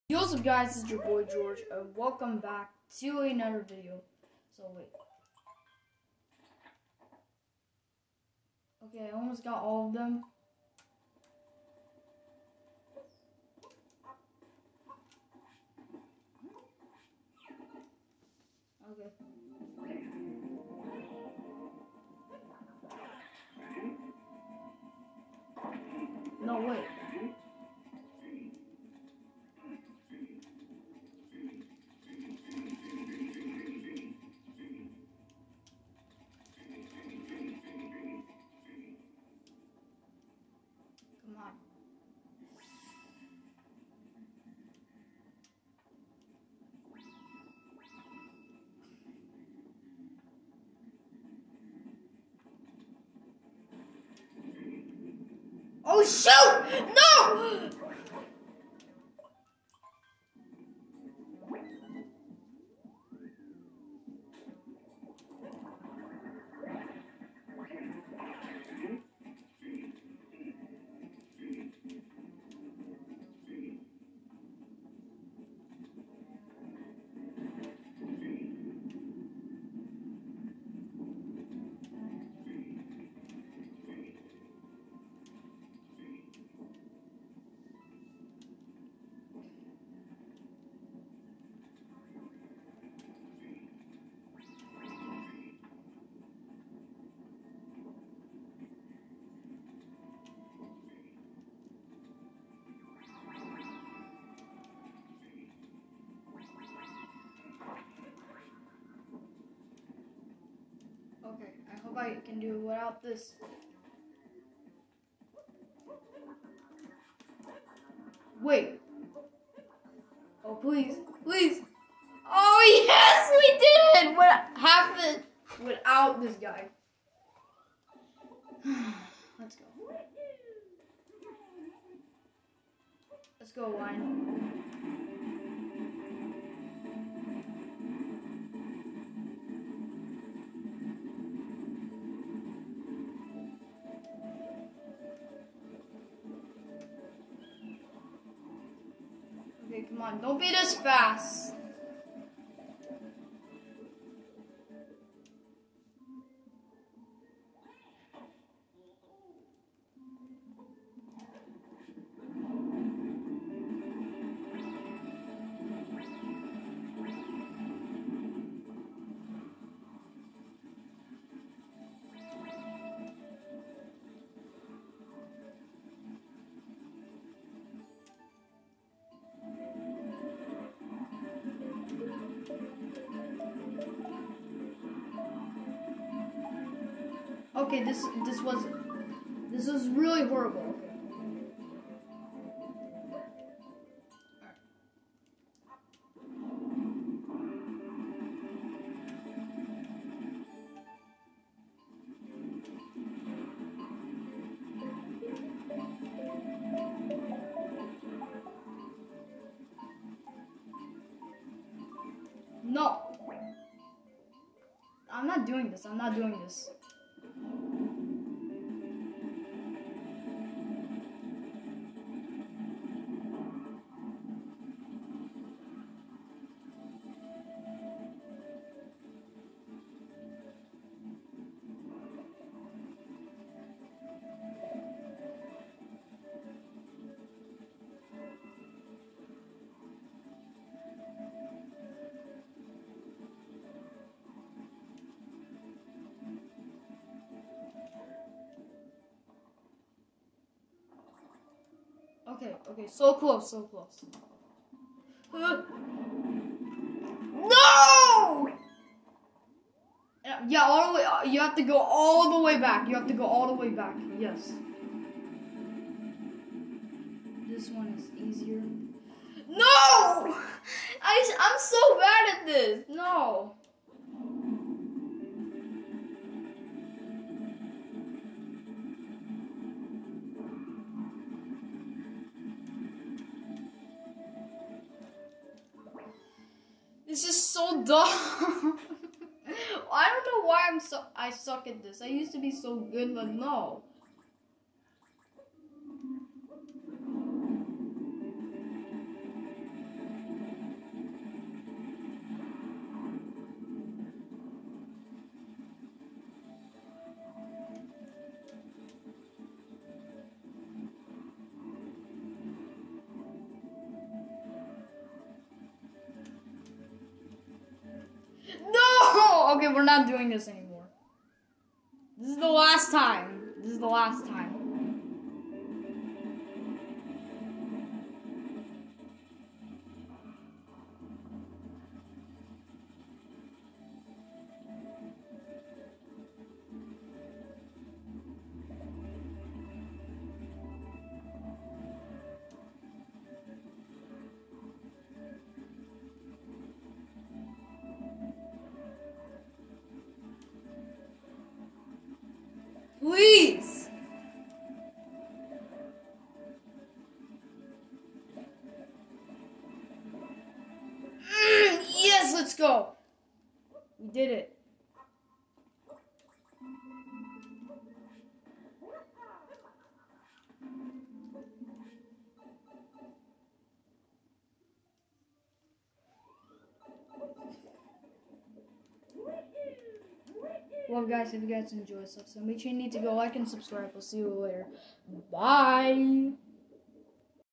Yo, what's up guys, it's your boy George, and welcome back to another video. So wait. Okay, I almost got all of them. Okay. No, wait. Come on. Oh shoot! No! Okay, I hope I can do it without this. Wait. Oh, please. Please. Oh, yes, we did it! What happened without this guy? Let's go. Let's go, Wine. Okay, come on. Don't be this fast. Okay, this was really horrible. No. I'm not doing this. I'm not doing this. Okay, so close, so close. No! Yeah, all the way. You have to go all the way back. You have to go all the way back. Yes. This one is easier. No! I'm so bad at this. No. This is so dumb. I don't know why I suck at this. I used to be so good, but no. No! Okay, we're not doing this anymore. This is the last time. This is the last time. Please! Yes, let's go! We did it. Well, guys, if you guys enjoyed this episode, make sure you need to go like and subscribe. We'll see you later. Bye!